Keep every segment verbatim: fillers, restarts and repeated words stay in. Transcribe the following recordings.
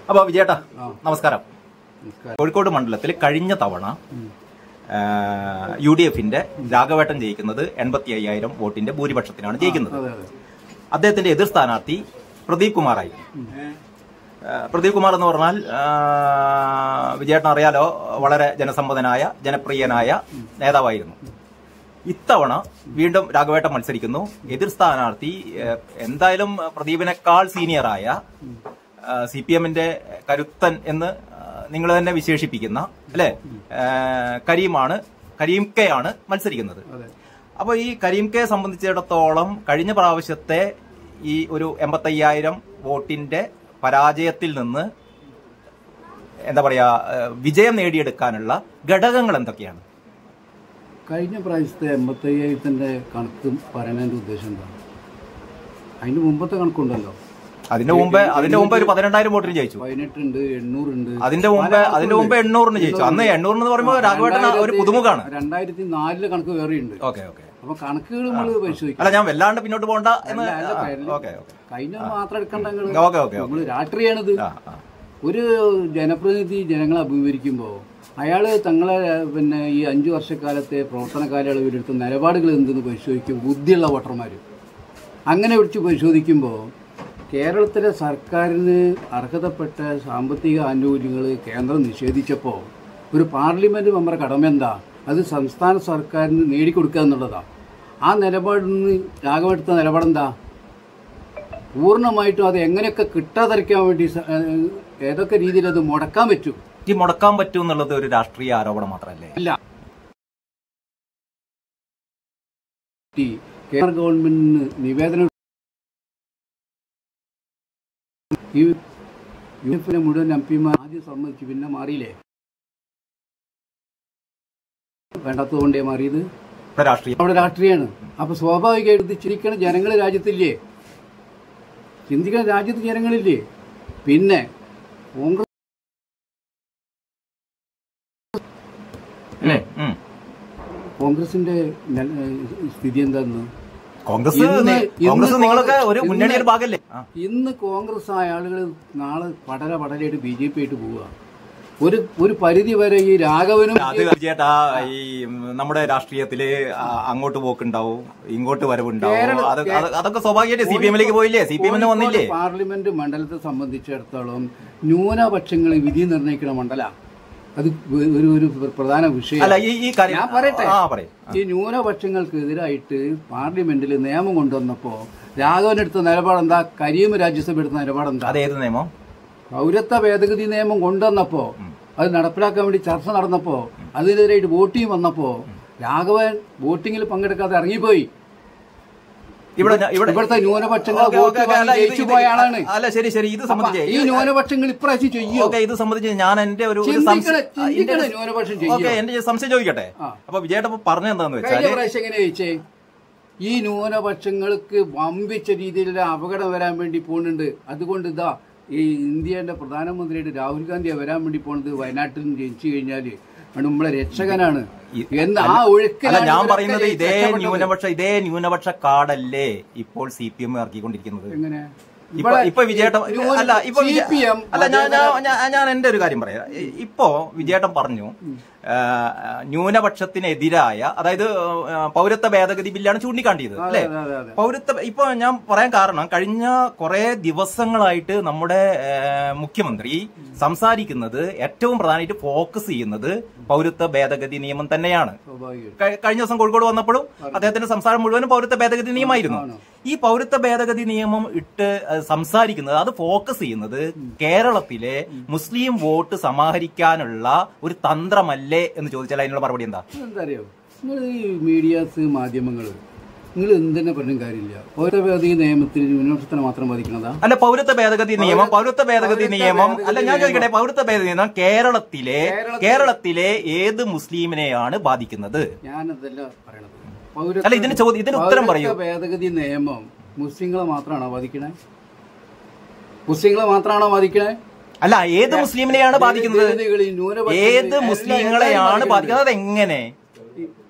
അപ്പോൾ വിജയേട്ടാ നമസ്കാരം. കോഴിക്കോട് മണ്ഡലത്തിൽ കഴിഞ്ഞ തവണ യു ഡി എഫിന്റെ രാഘവേട്ടൻ ജയിക്കുന്നത് എൺപത്തി അയ്യായിരം വോട്ടിന്റെ ഭൂരിപക്ഷത്തിനാണ് ജയിക്കുന്നത്. അദ്ദേഹത്തിന്റെ എതിർ സ്ഥാനാർത്ഥി പ്രദീപ് കുമാറായി. പ്രദീപ് കുമാർ എന്ന് പറഞ്ഞാൽ വിജയേട്ടൻ അറിയാലോ, വളരെ ജനസമ്മതനായ ജനപ്രിയനായ നേതാവായിരുന്നു. ഇത്തവണ വീണ്ടും രാഘവേട്ടൻ മത്സരിക്കുന്നു. എതിർ സ്ഥാനാർത്ഥി എന്തായാലും പ്രദീപിനേക്കാൾ സീനിയറായ സി പി എമ്മിന്റെ കരുത്തൻ എന്ന് നിങ്ങൾ തന്നെ വിശേഷിപ്പിക്കുന്ന അല്ലെ കരീമാണ് കരീം കെ ആണ് മത്സരിക്കുന്നത്. അപ്പൊ ഈ കരീം കെ സംബന്ധിച്ചിടത്തോളം കഴിഞ്ഞ പ്രാവശ്യത്തെ ഈ ഒരു എൺപത്തയ്യായിരം വോട്ടിന്റെ പരാജയത്തിൽ നിന്ന് എന്താ പറയാ വിജയം നേടിയെടുക്കാനുള്ള ഘടകങ്ങൾ എന്തൊക്കെയാണ്? കഴിഞ്ഞ പ്രാവശ്യത്തെ എൺപത്തി അയ്യായിരത്തിന്റെ കണക്ക് പറയുന്നതിന്റെ ഉദ്ദേശം എന്താണ്? അതിന്റെ മുമ്പത്തെ കണക്കുണ്ടല്ലോ. അതിന്റെ മുമ്പ് അതിന്റെ മുമ്പ് ഒരു പതിനെണ്ണായിരം വോട്ടിന് ജയിച്ചു. പതിനെട്ടുണ്ട്, എണ്ണൂറുണ്ട്. അതിന്റെ മുമ്പ് അതിന്റെ മുമ്പ് എണ്ണൂറിന് ജയിച്ചു. അന്ന് എണ്ണൂറിന് പറയുമ്പോൾ രാഘവേട്ടൻ ഒരു പുതുമുഖാണ്. രണ്ടായിരത്തി നാലിലെ കണക്ക് വേറെയുണ്ട്. ഓക്കെ ഓക്കെ അപ്പൊ കണക്കുകൾ നമ്മൾ പരിശോധിക്കും. അല്ല, ഞാൻ വല്ലാണ്ട് പിന്നോട്ട് പോകണ്ട എന്ന്. കഴിഞ്ഞ മാത്രം എടുക്കണ്ട. നമ്മള് രാഷ്ട്രീയാണിത്. ഒരു ജനപ്രതിനിധി ജനങ്ങളെ അഭിമുഖീകരിക്കുമ്പോൾ അയാള് തങ്ങളെ പിന്നെ ഈ അഞ്ചു വർഷക്കാലത്തെ പ്രവർത്തന കാലയളവിലെടുത്ത നിലപാടുകൾ എന്തെന്ന് പരിശോധിക്കും ബുദ്ധിയുള്ള വോട്ടർമാർ. അങ്ങനെ വിളിച്ച് പരിശോധിക്കുമ്പോൾ കേരളത്തിലെ സർക്കാരിന് അർഹതപ്പെട്ട സാമ്പത്തിക ആനുകൂല്യങ്ങൾ കേന്ദ്രം നിഷേധിച്ചപ്പോൾ ഒരു പാർലമെന്റ് മെമ്പറുടെ കടമ എന്താ? അത് സംസ്ഥാന സർക്കാരിന് നേടിക്കൊടുക്കുക എന്നുള്ളതാണ്. ആ നിലപാടിൽ നിന്ന് രാഘവെടുത്ത നിലപാടെന്താ? പൂർണ്ണമായിട്ടും അത് എങ്ങനെയൊക്കെ കിട്ടാതിരിക്കാൻ വേണ്ടി ഏതൊക്കെ രീതിയിൽ അത് മുടക്കാൻ പറ്റും ഈ മുടക്കാൻ പറ്റും എന്നുള്ളത് ഒരു രാഷ്ട്രീയ ആരോപണം മാത്രമല്ലേ? ഇല്ല. കേന്ദ്ര ഗവൺമെന്റിന് നിവേദനം ഈ യു എഫിലെ മുഴുവൻ എം പിമാർ ആദ്യം സമ്മതിച്ചു, പിന്നെ മാറിയില്ലേ? വേണ്ടാത്തതുകൊണ്ടേ മാറിയത്. അവിടെ രാഷ്ട്രീയമാണ്. അപ്പൊ സ്വാഭാവികമായിട്ട് ചിരിക്കണ ജനങ്ങൾ രാജ്യത്തില്ലേ? ചിന്തിക്കുന്ന രാജ്യത്ത് ജനങ്ങളില്ലേ? പിന്നെ കോൺഗ്രസ് കോൺഗ്രസിന്റെ സ്ഥിതി എന്താന്ന് കോൺഗ്രസ് നിങ്ങളൊക്കെ ഒരു മുന്നണിയുടെ ഭാഗമല്ലേ? ഇന്ന് കോൺഗ്രസ് ആയ ആളുകൾ നാളെ പടല പടലായിട്ട് ബി ജെ പി ആയിട്ട് പോവുക. ഒരു ഒരു പരിധി വരെ ഈ രാഘവനും ചേട്ടാ ഈ നമ്മുടെ രാഷ്ട്രീയത്തില് അങ്ങോട്ട് പോക്കുണ്ടാവും, ഇങ്ങോട്ട് വരവുണ്ടാവും. അതൊക്കെ സ്വാഭാവികമായിട്ട് സി പി എമ്മിലേക്ക് പോയില്ലേ? സി പി എമ്മിന് വന്നില്ലേ? പാർലമെന്റ് മണ്ഡലത്തെ സംബന്ധിച്ചിടത്തോളം ന്യൂനപക്ഷങ്ങൾ വിധി നിർണ്ണയിക്കുന്ന മണ്ഡല. അത് ഒരു ഒരു പ്രധാന വിഷയം. ഞാൻ പറയട്ടെ, ഈ ന്യൂനപക്ഷങ്ങൾക്കെതിരായിട്ട് പാർലമെന്റിൽ നിയമം കൊണ്ടുവന്നപ്പോ രാഘവനെടുത്ത നിലപാടെന്താ? കരീം രാജ്യസഭ എടുത്ത നിലപാടെന്താ? അതേത് നിയമം? പൗരത്വ ഭേദഗതി നിയമം കൊണ്ടുവന്നപ്പോ അത് നടപ്പിലാക്കാൻ വേണ്ടി ചർച്ച നടന്നപ്പോ അതിനെതിരായിട്ട് വോട്ടിംഗ് വന്നപ്പോ രാഘവൻ വോട്ടിങ്ങിൽ പങ്കെടുക്കാതെ ഇറങ്ങിപ്പോയി. ഇവിടുത്തെ ന്യൂനപക്ഷങ്ങൾ ജയിച്ചു പോയ ആളാണ്. അല്ല ശരി ശരി ഇത് സംബന്ധിച്ച് ഈ ന്യൂനപക്ഷങ്ങൾ ഇപ്രാവശ്യം ചെയ്യും. ഇത് സംബന്ധിച്ച് ഞാൻ എന്റെ ഒരു ന്യൂനപക്ഷം ചെയ്യും. എന്റെ സംശയം ചോദിക്കട്ടെ. അപ്പൊ വിജയേട്ട പറഞ്ഞെന്താന്ന് വെച്ചാൽ പ്രാവശ്യം എങ്ങനെ ചോദിച്ചേ? ഈ ന്യൂനപക്ഷങ്ങൾക്ക് വമ്പിച്ച രീതിയിലുള്ള അപകടം വരാൻ വേണ്ടി പോകുന്നുണ്ട്. അതുകൊണ്ട് ഇതാ ഈ ഇന്ത്യയുടെ പ്രധാനമന്ത്രിയായിട്ട് രാഹുൽ ഗാന്ധി വരാൻ വേണ്ടി പോണത് വയനാട്ടിൽ നിന്ന് ജയിച്ചു കഴിഞ്ഞാല് നമ്മളെ രക്ഷകനാണ് എന്ന് ആ ഒഴുക്കല്ല ഞാൻ പറയുന്നത്. ഇതേ ന്യൂനപക്ഷ ഇതേ ന്യൂനപക്ഷ കാർഡല്ലേ ഇപ്പോൾ സി പി എം ഇറക്കിക്കൊണ്ടിരിക്കുന്നത്? എങ്ങനെ ഇപ്പൊ വിജയേട്ടൻ അല്ല ഇപ്പൊ അല്ല ഞാൻ ഞാൻ എന്റെ ഒരു കാര്യം പറയാം. ഇപ്പോ വിജയേട്ടൻ പറഞ്ഞു ന്യൂനപക്ഷത്തിനെതിരായ, അതായത് പൗരത്വ ഭേദഗതി ബില്ലാണ് ചൂണ്ടിക്കാട്ടിയത് അല്ലെ? പൗരത്വ ഇപ്പൊ ഞാൻ പറയാൻ കാരണം കഴിഞ്ഞ കുറെ ദിവസങ്ങളായിട്ട് നമ്മുടെ മുഖ്യമന്ത്രി സംസാരിക്കുന്നത് ഏറ്റവും പ്രധാനമായിട്ട് ഫോക്കസ് ചെയ്യുന്നത് പൗരത്വ ഭേദഗതി നിയമം തന്നെയാണ്. കഴിഞ്ഞ ദിവസം കോഴിക്കോട് വന്നപ്പോഴും അദ്ദേഹത്തിന്റെ സംസാരം മുഴുവനും പൗരത്വ ഭേദഗതി നിയമമായിരുന്നു. ഈ പൗരത്വ ഭേദഗതി നിയമം ഇട്ട് സംസാരിക്കുന്നത്, അത് ഫോക്കസ് ചെയ്യുന്നത് കേരളത്തിലെ മുസ്ലിം വോട്ട് സമാഹരിക്കാനുള്ള ഒരു തന്ത്രമല്ലേ എന്ന് ചോദിച്ചാൽ അതിനുള്ള മറുപടി എന്താ? എന്താ അറിയോ, നിങ്ങൾ ഈ മീഡിയാസ് മാധ്യമങ്ങള് നിങ്ങൾ എന്തെന്നെ പറഞ്ഞ കാര്യമില്ല. പൗരത്വ ഭേദഗതി നിയമത്തിൽ ന്യൂനപക്ഷത്തിനെ മാത്രം ബാധിക്കുന്നതാ? അല്ല, പൗരത്വ ഭേദഗതി നിയമം പൗരത്വ ഭേദഗതി നിയമം അല്ല ഞാൻ ചോദിക്കട്ടെ, പൗരത്വ ഭേദഗതി നിയമം കേരളത്തിലെ കേരളത്തിലെ ഏത് മുസ്ലിമിനെയാണ് ബാധിക്കുന്നത്? ഞാനതല്ല പറയണത്. അല്ല ഇതിന് ചോദ്യം ഇതിന് ഉത്തരം പറയൂ. ഭേദഗതി നിയമം മുസ്ലിങ്ങളെ മാത്രമാണോ ബാധിക്കണേ? മുസ്ലിങ്ങളെ മാത്രമാണോ ബാധിക്കണേ? അല്ല, ഏത് മുസ്ലിമിനെയാണ് ബാധിക്കുന്നത്? ഏത് മുസ്ലിങ്ങളെയാണ് ബാധിക്കുന്നത്? അതെങ്ങനെ?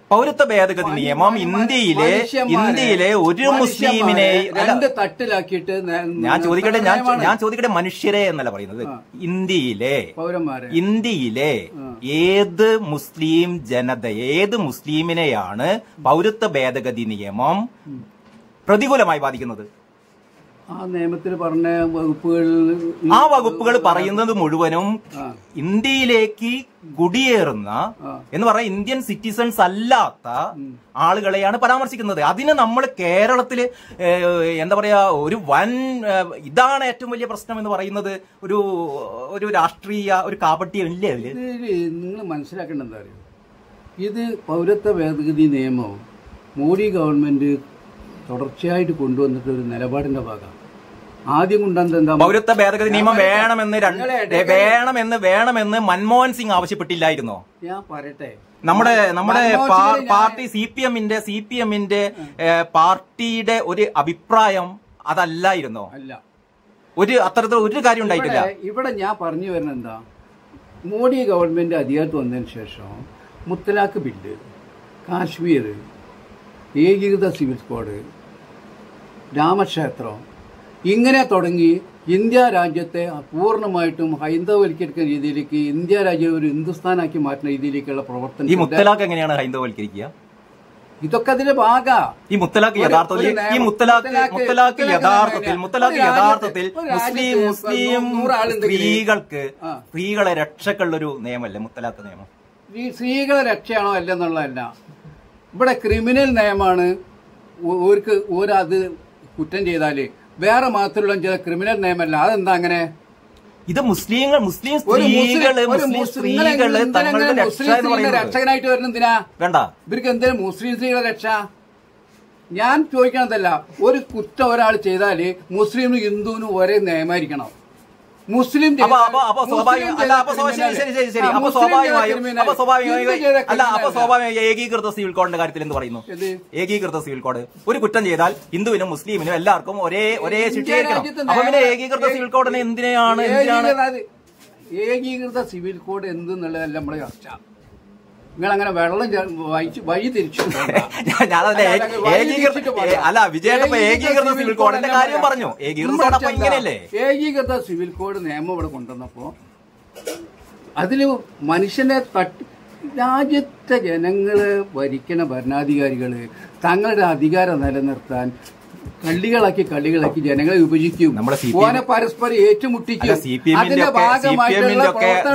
പൗരത്വ ഭേദഗതി നിയമം ഇന്ത്യയിലെ ഇന്ത്യയിലെ ഒരു മുസ്ലിമിനെ രണ്ട് തട്ടിലാക്കിയിട്ട് ഞാൻ ചോദിക്കട്ടെ ഞാൻ ഞാൻ ചോദിക്കട്ടെ മനുഷ്യരെ എന്നല്ല പറയുന്നത്, ഇന്ത്യയിലെ പൗരന്മാരെ ഇന്ത്യയിലെ ഏത് മുസ്ലിം ജനത ഏത് മുസ്ലിമിനെയാണ് പൗരത്വ ഭേദഗതി നിയമം പ്രതികൂലമായി ബാധിക്കുന്നത്? ആ നിയമത്തിൽ പറഞ്ഞ വകുപ്പുകൾ ആ വകുപ്പുകൾ പറയുന്നത് മുഴുവനും ഇന്ത്യയിലേക്ക് കുടിയേറുന്ന എന്ന് പറഞ്ഞാൽ ഇന്ത്യൻ സിറ്റിസൺസ് അല്ലാത്ത ആളുകളെയാണ് പരാമർശിക്കുന്നത്. അതിന് നമ്മൾ കേരളത്തില് എന്താ പറയാ ഒരു വൻ ഇതാണ് ഏറ്റവും വലിയ പ്രശ്നം എന്ന് പറയുന്നത് ഒരു ഒരു രാഷ്ട്രീയ ഒരു കാപട്യം ഇല്ലേ അതില്? നിങ്ങൾ മനസ്സിലാക്കേണ്ട എന്താ അറിയോ, ഇത് പൗരത്വ ഭേദഗതി നിയമം മോഡി ഗവൺമെന്റ് തുടർച്ചയായിട്ട് കൊണ്ടുവന്നിട്ട് ഒരു നിലപാടിന്റെ ഭാഗം ആദ്യം കൊണ്ടുവന്നത് എന്താ? പൗരത്വ ഭേദഗതി നിയമം വേണമെന്ന് വേണമെന്ന് വേണമെന്ന് മൻമോഹൻ സിംഗ് ആവശ്യപ്പെട്ടില്ലായിരുന്നോ? ഞാൻ പറയട്ടെ, നമ്മുടെ നമ്മുടെ പാർട്ടി സി പി എമ്മിന്റെ സി പി എമ്മിന്റെ പാർട്ടിയുടെ ഒരു അഭിപ്രായം അതല്ലായിരുന്നോ? അല്ല, ഒരു അത്തരത്തിൽ ഒരു കാര്യം ഉണ്ടായിട്ടില്ല. ഇവിടെ ഞാൻ പറഞ്ഞു വരുന്നത് എന്താ, മോഡി ഗവൺമെന്റ് അധികാരത്ത് വന്നതിന് ശേഷം മുത്തലാഖ് ബില്ല്, കാശ്മീർ, ഏകീകൃത സിവിൽ കോഡ്, രാമക്ഷേത്രം ഇങ്ങനെ തുടങ്ങി ഇന്ത്യ രാജ്യത്തെ പൂർണ്ണമായിട്ടും ഹൈന്ദവവൽക്കരിക്കുന്ന രീതിയിലേക്ക് ഇന്ത്യ രാജ്യം ഒരു ഹിന്ദുസ്ഥാനാക്കി മാറ്റുന്ന രീതിയിലേക്കുള്ള പ്രവർത്തനം. ഈ മുത്തലാഖ് എങ്ങനെയാണ് ഹൈന്ദവവൽക്കരിക്കുക? ഇതൊക്കെ അതിന്റെ ഭാഗ ഈ മുത്തലാഖ് യഥാർത്ഥത്തിൽ ഈ മുത്തലാഖ് മുത്തലാഖ് യഥാർത്ഥത്തിൽ മുത്തലാഖ് യഥാർത്ഥത്തിൽ മുസ്ലിം മുസ്ലിം സ്ത്രീകൾക്ക് സ്ത്രീകളെ രക്ഷക്കുള്ളൊരു നിയമമല്ലേ മുത്തലാഖ് നിയമം? ഈ സ്ത്രീകളെ രക്ഷയാണോ അല്ലെന്നുള്ളതല്ല, ഇവിടെ ക്രിമിനൽ നിയമമാണ്. ഓർക്ക് ഓരത് കുറ്റം ചെയ്താല് വേറെ മതത്തിലുള്ള ചില ക്രിമിനൽ നിയമമല്ല. അതെന്താ അങ്ങനെ? ഇത് മുസ്ലിങ്ങൾ മുസ്ലിം സ്ത്രീകള് മുസ്ലിം സ്ത്രീകള് തങ്ങളുടെ രക്ഷകനായിട്ട് വരുന്ന എന്തിനാ? വേണ്ട, ഇവർക്ക് എന്തിനാ മുസ്ലിം സ്ത്രീകളെ രക്ഷ? ഞാൻ ചോദിക്കണതല്ല, ഒരു കുറ്റം ഒരാൾ ചെയ്താല് മുസ്ലിമിനും ഹിന്ദുവിനും ഒരേ നിയമായിരിക്കണം. മുസ്ലിം അപ്പൊ അപ്പൊ സ്വാഭാവികം അല്ല അപ്പൊ ശരി ശരി ശരി ശരി അപ്പൊ സ്വാഭാവികമായും അപ്പൊ സ്വാഭാവികമായി അല്ല അപ്പൊ സ്വാഭാവികമായി ഏകീകൃത സിവിൽ കോഡിന്റെ കാര്യത്തിൽ എന്ത് പറയുന്നു? ഏകീകൃത സിവിൽ കോഡ് ഒരു കുറ്റം ചെയ്താൽ ഹിന്ദുവിനും മുസ്ലിമിനും എല്ലാവർക്കും ഒരേ ഒരേ ശിക്ഷയായിരിക്കണം. അപ്പൊ പിന്നെ ഏകീകൃത സിവിൽ കോഡിന് എന്തിനാണ് എന്തിനാണ് ഏകീകൃത സിവിൽ കോഡ് എന്തെന്നുള്ളതല്ല നമ്മുടെ ചർച്ച. നിങ്ങൾ അങ്ങനെ വെള്ളം വഴി തിരിച്ചു അല്ല വിജയപ്പ ഏകീകൃത സിവിൽ കോഡിന്റെ കാര്യം പറഞ്ഞു. ഏകീകൃത ഇങ്ങനെയല്ലേ ഏകീകൃത സിവിൽ കോഡ് നിയമം ഇവിടെ കൊണ്ടുവന്നപ്പോ അതില് മനുഷ്യനെ തട്ടി രാജ്യത്തെ ജനങ്ങള് ഭരിക്കുന്ന ഭരണാധികാരികള് തങ്ങളുടെ അധികാരം നിലനിർത്താൻ കള്ളികളാക്കി കള്ളികളാക്കി ജനങ്ങളെ വിഭജിക്കും, ഓനെ പരസ്പരം ഏറ്റുമുട്ടിക്കും. അതിന്റെ ഭാഗമായിട്ടുള്ള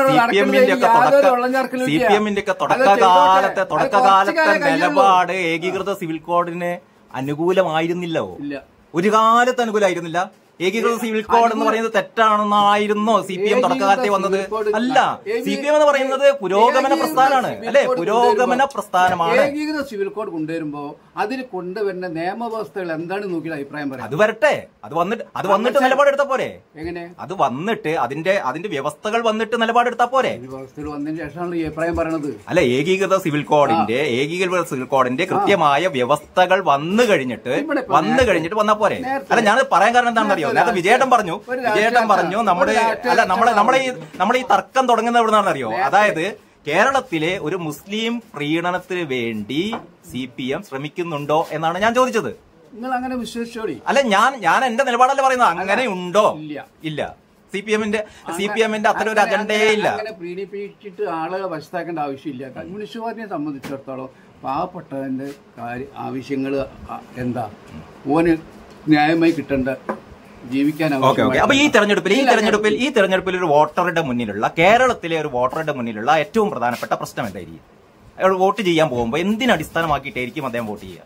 തുടക്കകാലത്തെ തുടക്കകാലത്തെ നിലപാട് ഏകീകൃത സിവിൽ കോഡിന് അനുകൂലമായിരുന്നില്ലോ? ഒരു കാലത്ത് അനുകൂലമായിരുന്നില്ല. ഏകീകൃത സിവിൽ കോഡ് എന്ന് പറയുന്നത് തെറ്റാണെന്നായിരുന്നോ സി പി എം തുടക്കകാലത്തെ വന്നത്? അല്ല, സി പി എം എന്ന് പറയുന്നത് പുരോഗമന പ്രസ്ഥാനമാണ്, അല്ലെ? പുരോഗമന പ്രസ്ഥാനമാണ്. ഏകീകൃത സിവിൽ കോഡ് കൊണ്ടുവരുമ്പോ അതിൽ കൊണ്ടുവരുന്ന നിയമവ്യവസ്ഥകൾ എന്താണ് നോക്കിയ അഭിപ്രായം പറയാം. അത് വരട്ടെ, അത് വന്നിട്ട് അത് വന്നിട്ട് നിലപാടെടുത്താ പോരെ? എങ്ങനെ? അത് വന്നിട്ട് അതിന്റെ അതിന്റെ വ്യവസ്ഥകൾ വന്നിട്ട് നിലപാടെടുത്താ പോരെ? വ്യവസ്ഥകൾ വന്നതിന് ശേഷമാണ് ഈ അഭിപ്രായം പറയണത്. അല്ല, ഏകീകൃത സിവിൽ കോഡിന്റെ ഏകീകൃത സിവിൽ കോഡിന്റെ കൃത്യമായ വ്യവസ്ഥകൾ വന്നു കഴിഞ്ഞിട്ട് വന്നു കഴിഞ്ഞിട്ട് വന്നാ പോരെ? അല്ല, ഞാനത് പറയാൻ കാരണം എന്താണെന്ന് അറിയോ? നേരത്തെ വിജയേട്ടൻ പറഞ്ഞു വിജയേട്ടൻ പറഞ്ഞു നമ്മുടെ അല്ല നമ്മളെ നമ്മളെ ഈ നമ്മളെ ഈ തർക്കം തുടങ്ങുന്നത് എവിടുന്നാണെന്ന് അറിയോ? അതായത് കേരളത്തിലെ ഒരു മുസ്ലിം പ്രീണനത്തിന് വേണ്ടി സി പി എം ശ്രമിക്കുന്നുണ്ടോ എന്നാണ് ഞാൻ ചോദിച്ചത്. നിങ്ങൾ അങ്ങനെ വിശ്വസിച്ചോടി? അല്ല, ഞാൻ ഞാൻ എന്റെ നിലപാടല്ല പറയുന്നത്. അങ്ങനെ ഉണ്ടോ? ഇല്ല. സി പി എമ്മിന്റെ സി പി എമ്മിന്റെ അത്തരം ഒരു അജണ്ടയേ ഇല്ല. അങ്ങനെ പ്രീണിപ്പിച്ചിട്ട് ആളുകളെ വശത്താക്കേണ്ട ആവശ്യമില്ല. കമ്മ്യൂണിസ്റ്റ് പാർട്ടിയെ സംബന്ധിച്ചിടത്തോളം പാവപ്പെട്ടവന്റെ ആവശ്യങ്ങൾ എന്താ, ഓന് ന്യായമായി കിട്ടേണ്ട ജീവിക്കാൻ. അപ്പൊ ഈ തെരഞ്ഞെടുപ്പിൽ ഈ തെരഞ്ഞെടുപ്പിൽ ഈ തെരഞ്ഞെടുപ്പിൽ ഒരു വോട്ടറുടെ മുന്നിലുള്ള കേരളത്തിലെ ഒരു വോട്ടറുടെ മുന്നിലുള്ള ഏറ്റവും പ്രധാനപ്പെട്ട പ്രശ്നം എന്തായിരിക്കും? അയാൾ വോട്ട് ചെയ്യാൻ പോകുമ്പോൾ എന്തിനടിസ്ഥാനമാക്കിയിട്ടായിരിക്കും അദ്ദേഹം വോട്ട് ചെയ്യുക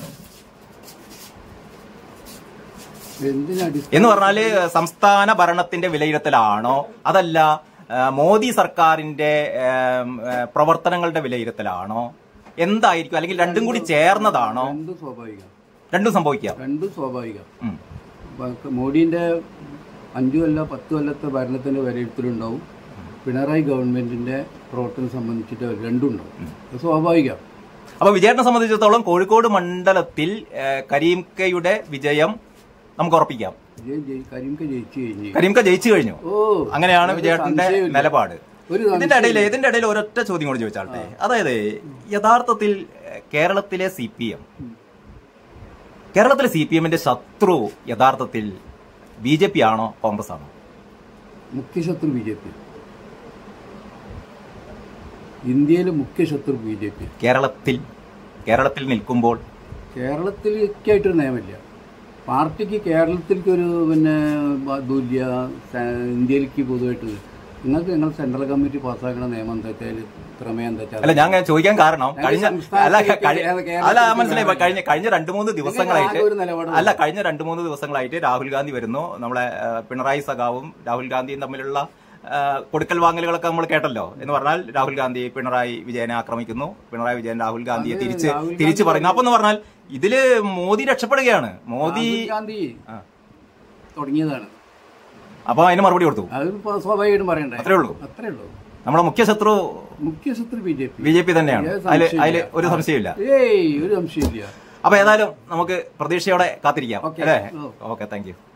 എന്ന് പറഞ്ഞാല് സംസ്ഥാന ഭരണത്തിന്റെ വിലയിരുത്തലാണോ, അതല്ല മോദി സർക്കാരിന്റെ പ്രവർത്തനങ്ങളുടെ വിലയിരുത്തലാണോ, എന്തായിരിക്കും? അല്ലെങ്കിൽ രണ്ടും കൂടി ചേർന്നതാണോ? രണ്ടും സംഭവിക്കാം. രണ്ടും സ്വാഭാവികം. മോഡിന്റെ അഞ്ചു കൊല്ല പത്ത് കൊല്ലത്തെ ഭരണത്തിന്റെ വിലയിരുത്തലുണ്ടാവും, പിണറായി ഗവൺമെന്റിന്റെ പ്രവർത്തനം സംബന്ധിച്ചിട്ട് രണ്ടും ഉണ്ടാവും. സ്വാഭാവികം. അപ്പൊ വിജയനെ സംബന്ധിച്ചിടത്തോളം കോഴിക്കോട് മണ്ഡലത്തിൽ കരീംകയുടെ വിജയം നമുക്ക് ഉറപ്പിക്കാം. കരീംക ജയിച്ചു കഴിഞ്ഞു. കരീംക ജയിച്ചു കഴിഞ്ഞു. അങ്ങനെയാണ് വിജയേട്ടന്റെ നിലപാട്. ഇതിന്റെ ഇടയിൽ ഇതിന്റെ ഇടയിൽ ഒരൊറ്റ ചോദ്യം കൂടി ചോദിച്ചാട്ടെ. അതായത് യഥാർത്ഥത്തിൽ കേരളത്തിലെ സി പി എം കേരളത്തിലെ സി പി എമ്മിന്റെ ശത്രു യഥാർത്ഥത്തിൽ ബി ജെ പി ആണോ കോൺഗ്രസ് ആണോ? മുഖ്യ ശത്രു ബി ജെ പി. ഇന്ത്യയിലെ മുഖ്യ ശത്രു ബി ജെ പി. കേരളത്തിൽ കേരളത്തിൽ നിൽക്കുമ്പോൾ കേരളത്തിലേക്കായിട്ടൊരു നിയമമില്ല. പാർട്ടിക്ക് കേരളത്തിലേക്ക് ഒരു പിന്നെ അതുല്യ ഇന്ത്യയിലേക്ക് പൊതുവായിട്ട് നിങ്ങൾക്ക് നിങ്ങൾ സെൻട്രൽ കമ്മിറ്റി പാസ്സാക്കുന്ന നിയമം എന്താ വെച്ചാൽ പ്രമേയം എന്താ വെച്ചാൽ അല്ല ഞാൻ ചോദിക്കാൻ കാരണം കഴിഞ്ഞ അല്ല അല്ല മനസ്സിലായി കഴിഞ്ഞ കഴിഞ്ഞ രണ്ടു മൂന്ന് ദിവസങ്ങളായിട്ട് അല്ല കഴിഞ്ഞ രണ്ടു മൂന്ന് ദിവസങ്ങളായിട്ട് രാഹുൽ ഗാന്ധി വരുന്നു. നമ്മളെ പിണറായി സഖാവും രാഹുൽ ഗാന്ധിയും തമ്മിലുള്ള കൊടുക്കൽ വാങ്ങലുകളൊക്കെ നമ്മൾ കേട്ടല്ലോ. എന്ന് പറഞ്ഞാൽ രാഹുൽ ഗാന്ധി പിണറായി വിജയനെ ആക്രമിക്കുന്നു, പിണറായി വിജയൻ രാഹുൽ ഗാന്ധിയെ തിരിച്ച് തിരിച്ചു പറയുന്നു. അപ്പൊ എന്ന് പറഞ്ഞാൽ ഇതില് മോദി രക്ഷപ്പെടുകയാണ്. മോദി ഗാന്ധി തുടങ്ങിയതാണ്. അപ്പൊ അതിന് മറുപടി കൊടുത്തു. അത് സ്വാഭാവികമായിട്ടും പറയണ്ടേ. അത്രേ ഉള്ളൂ. അത്രേ ഉള്ളൂ. നമ്മുടെ മുഖ്യ ശത്രു മുഖ്യ ശത്രു B J P B J P തന്നെയാണ്. അതില് അതില് ഒരു സംശയമില്ല. ഏയ് ഒരു സംശയമില്ല. അപ്പൊ ഏതായാലും നമുക്ക് പ്രതീക്ഷയോടെ കാത്തിരിക്കാം അല്ലേ? Okay, thank U.